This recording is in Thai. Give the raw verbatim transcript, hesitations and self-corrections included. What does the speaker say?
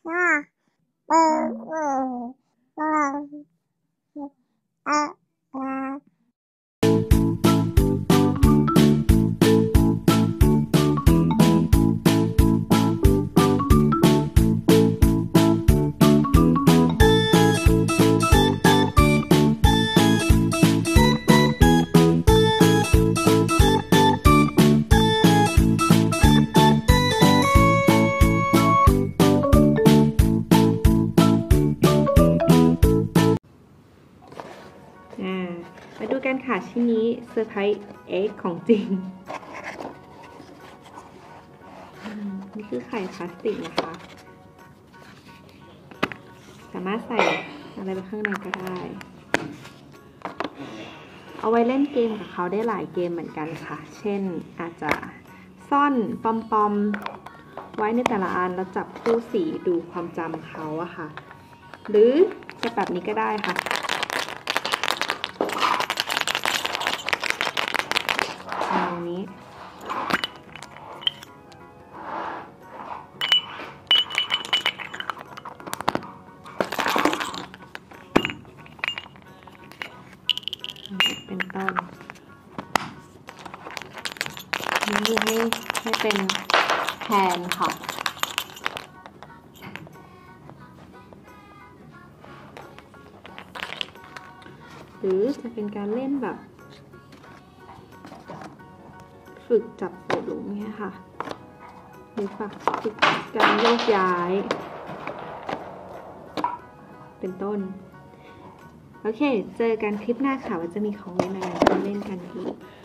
มาดูกันค่ะชิ้นนี้เซอร์ไพรส์เอ็กของจริงนี่คือไข่พลาสติกนะคะสามารถใส่อะไรไปข้างในก็ได้เอาไว้เล่นเกมกับเขาได้หลายเกมเหมือนกันค่ะเช่นอาจจะซ่อนปอมปอมไว้ในแต่ละอันแล้วจับคู่สีดูความจำเขาอะค่ะหรือจะแบบนี้ก็ได้ค่ะอันนี้เป็นต้นนี่ให้ให้เป็นแทนค่ะหรือจะเป็นการเล่นแบบฝึกจับใส่หลุมเนี่ยค่ะหรือฝึกฝึกการโยกย้ายเป็นต้นโอเคเจอกันคลิปหน้าค่ะว่าจะมีของเล่นอะไรมาเล่นกันอีก